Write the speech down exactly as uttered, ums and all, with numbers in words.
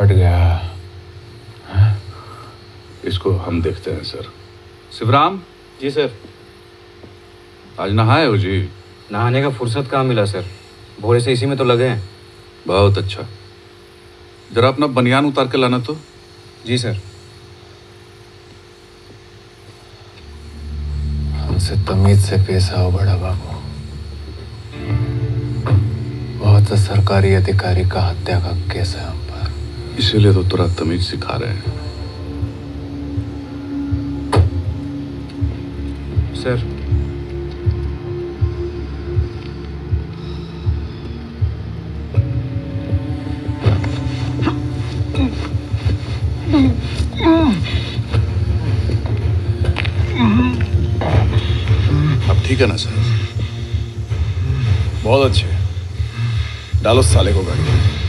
फट गया। हाँ? इसको हम देखते हैं सर। शिवराम। जी सर। आज नहाए हो जी? नहाने का फुर्सत कहाँ मिला सर, भोरे से इसी में तो लगे हैं। बहुत अच्छा, जरा अपना बनियान उतार के लाना तो। जी सर। हमसे तमीज से पेश आओ बड़ा बाबू। बहुत से सरकारी अधिकारी का हत्या का केस है हम पर, इसीलिए तो तुरा तमीज सिखा रहे हैं। सर अब ठीक है ना सर? बहुत अच्छे, डालो साले को गाड़ी में।